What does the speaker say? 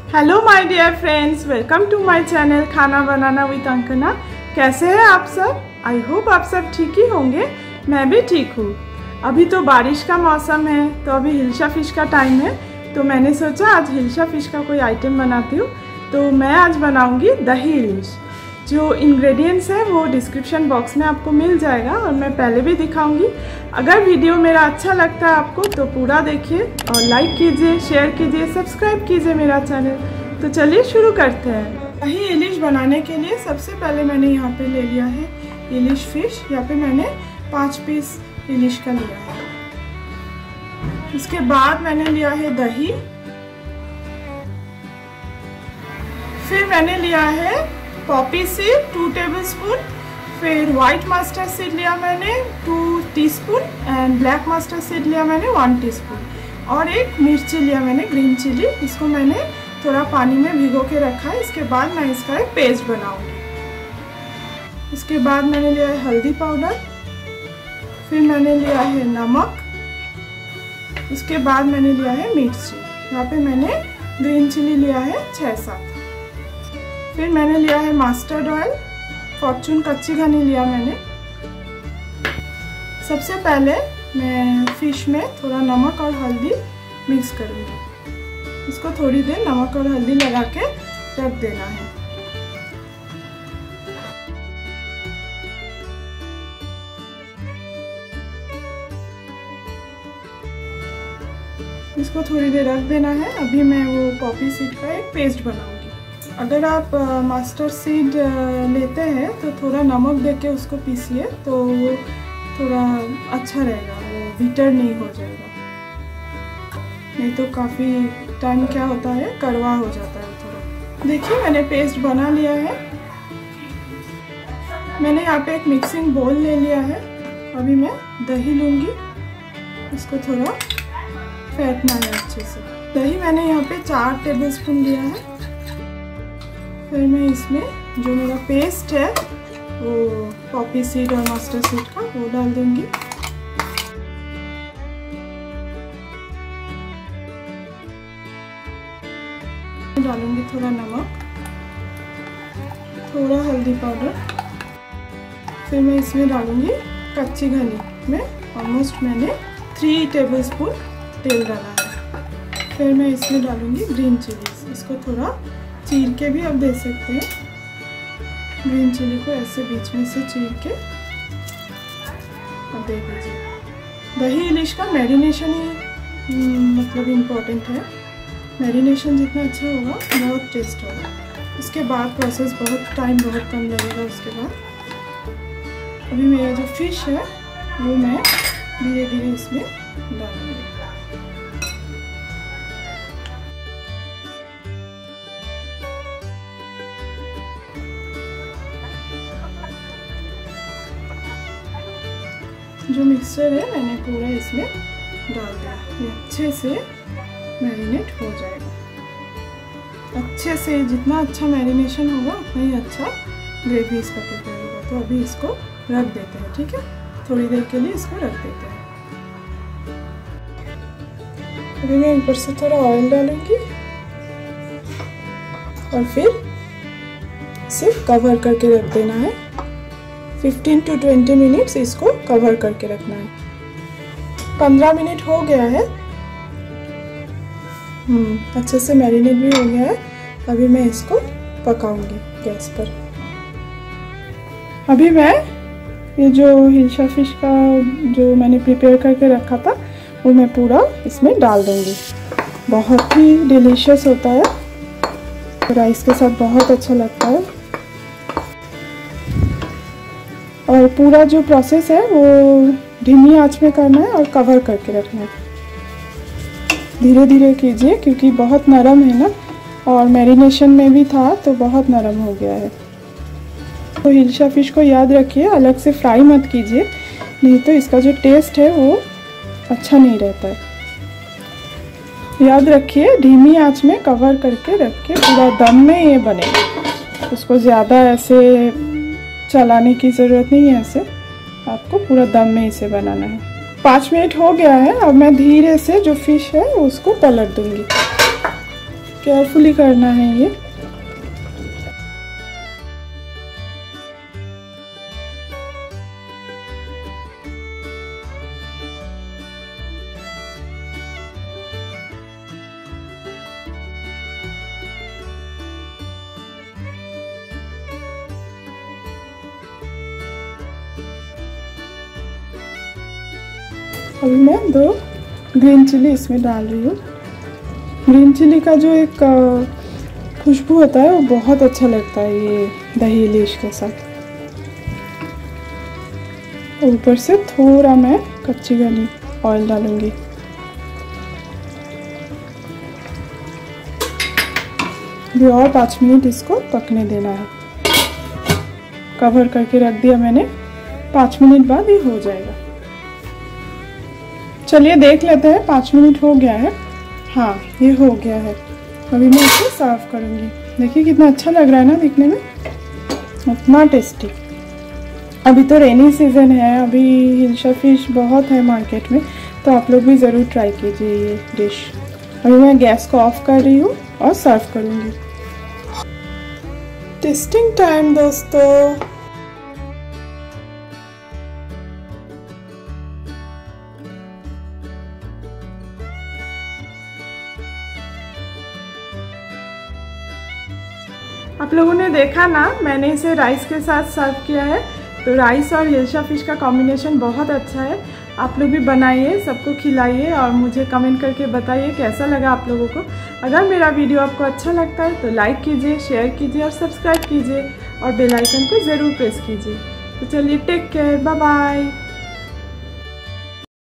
Hello my dear friends, welcome to my channel खाना बनाना with अंकना। कैसे हैं आप सब? आई होप आप सब ठीक ही होंगे। मैं भी ठीक हूँ। अभी तो बारिश का मौसम है, तो अभी हिल्सा फिश का टाइम है, तो मैंने सोचा आज हिल्सा फिश का कोई आइटम बनाती हूँ। तो मैं आज बनाऊँगी दही इलिश। जो इंग्रेडिएंट्स है वो डिस्क्रिप्शन बॉक्स में आपको मिल जाएगा और मैं पहले भी दिखाऊंगी। अगर वीडियो मेरा अच्छा लगता है आपको तो पूरा देखिए और लाइक कीजिए, शेयर कीजिए, सब्सक्राइब कीजिए मेरा चैनल। तो चलिए शुरू करते हैं। दही इलिश बनाने के लिए सबसे पहले मैंने यहाँ पे ले लिया है इलिश फिश। यहाँ पे मैंने 5 पीस इलिश का लिया है। उसके बाद मैंने लिया है दही, फिर मैंने लिया है पॉपी सीड 2 टेबलस्पून, फिर वाइट मस्टर्ड सीड लिया मैंने 2 teaspoon and black mustard seed लिया मैंने 1 टीस्पून, और एक मिर्ची लिया मैंने ग्रीन चिली। इसको मैंने थोड़ा पानी में भिगो के रखा है। इसके बाद मैं इसका एक पेस्ट बनाऊंगी। इसके बाद मैंने लिया है हल्दी पाउडर, फिर मैंने लिया है नमक, उसके बाद मैंने लिया है मिर्ची। यहाँ पे मैंने ग्रीन चिली लिया है 6-7। फिर मैंने लिया है मस्टर्ड ऑयल, फॉर्चून कच्ची घनी लिया मैंने। सबसे पहले मैं फिश में थोड़ा नमक और हल्दी मिक्स करूँगी। इसको थोड़ी देर नमक और हल्दी लगा के रख देना है। इसको थोड़ी देर रख देना है। अभी मैं वो पॉपी सीड का एक पेस्ट बनाऊंगी। अगर आप मस्टर्ड सीड लेते हैं तो थोड़ा नमक दे के उसको पीसिए, तो वो थोड़ा अच्छा रहेगा, वो बिटर नहीं हो जाएगा। नहीं तो काफ़ी टाइम क्या होता है, कड़वा हो जाता है थोड़ा। देखिए मैंने पेस्ट बना लिया है। मैंने यहाँ पे एक मिक्सिंग बोल ले लिया है। अभी मैं दही लूँगी, इसको थोड़ा फेंटना है अच्छे से। दही मैंने यहाँ पे 4 टेबलस्पून लिया है। फिर मैं इसमें जो मेरा पेस्ट है वो पॉपी सीड और मस्टर्ड सीड का वो डाल दूंगी। डालूंगी थोड़ा नमक, थोड़ा हल्दी पाउडर, फिर मैं इसमें डालूंगी कच्ची घनी में ऑलमोस्ट मैंने 3 टेबलस्पून तेल डाला है। फिर मैं इसमें डालूंगी ग्रीन चिली। इसको थोड़ा चीर के भी आप दे सकते हैं। ग्रीन चिली को ऐसे बीच में से चीर के अब दे दीजिए। दही इलिश का मैरिनेशन ही मतलब इम्पोर्टेंट है। मैरिनेशन जितना अच्छा होगा बहुत टेस्ट होगा। उसके बाद प्रोसेस बहुत कम लगेगा। उसके बाद अभी मेरा जो फिश है वो मैं धीरे धीरे इसमें डालूंगी। जो मिक्सचर है मैंने पूरा इसमें डाल दिया। ये अच्छे से मैरिनेट हो जाएगा। अच्छे से जितना अच्छा मैरिनेशन होगा उतना ही अच्छा ग्रेवी इसका प्रिपेयर होगा। तो अभी इसको रख देते हैं, ठीक है? थोड़ी देर के लिए इसको रख देते हैं। अभी मैं ऊपर से थोड़ा ऑयल डालूंगी और फिर इसे कवर करके रख देना है। 15 to 20 मिनट्स इसको कवर करके रखना है। 15 मिनट हो गया है। अच्छे से मैरिनेट भी हो गया है। अभी मैं इसको पकाऊंगी गैस पर। अभी मैं ये जो हिल्सा फिश का जो मैंने प्रिपेयर करके रखा था वो मैं पूरा इसमें डाल दूंगी। बहुत ही डिलीशियस होता है, राइस के साथ बहुत अच्छा लगता है। और पूरा जो प्रोसेस है वो धीमी आंच में करना है और कवर करके रखना है। धीरे धीरे कीजिए क्योंकि बहुत नरम है ना, और मैरिनेशन में भी था तो बहुत नरम हो गया है। तो हिल्सा फिश को याद रखिए, अलग से फ्राई मत कीजिए, नहीं तो इसका जो टेस्ट है वो अच्छा नहीं रहता है। याद रखिए धीमी आंच में कवर करके रख के पूरा दम में ये बनेगा। उसको ज़्यादा ऐसे चलाने की ज़रूरत नहीं है, ऐसे आपको पूरा दम में इसे बनाना है। 5 मिनट हो गया है। अब मैं धीरे से जो फिश है उसको पलट दूंगी। केयरफुली करना है ये। अभी मैं 2 ग्रीन चिली इसमें डाल रही हूँ। ग्रीन चिली का जो एक खुशबू होता है वो बहुत अच्छा लगता है ये दही इलिश के साथ। ऊपर से थोड़ा मैं कच्ची घनी ऑयल डालूंगी। भी और 5 मिनट इसको पकने देना है। कवर करके रख दिया मैंने, 5 मिनट बाद ये हो जाएगा। चलिए देख लेते हैं, 5 मिनट हो गया है। हाँ, ये हो गया है। अभी मैं इसे सर्व करूँगी। देखिए कितना अच्छा लग रहा है ना दिखने में, उतना टेस्टी। अभी तो रेनी सीज़न है, अभी हिल्सा फिश बहुत है मार्केट में, तो आप लोग भी ज़रूर ट्राई कीजिए ये डिश। अभी मैं गैस को ऑफ कर रही हूँ और सर्व करूँगी। टेस्टिंग टाइम दोस्तों। आप लोगों ने देखा ना, मैंने इसे राइस के साथ सर्व किया है। तो राइस और हिल्सा फिश का कॉम्बिनेशन बहुत अच्छा है। आप लोग भी बनाइए, सबको खिलाइए और मुझे कमेंट करके बताइए कैसा लगा आप लोगों को। अगर मेरा वीडियो आपको अच्छा लगता है तो लाइक कीजिए, शेयर कीजिए और सब्सक्राइब कीजिए और बेल आइकन को ज़रूर प्रेस कीजिए। तो चलिए, टेक केयर, बाय बाय।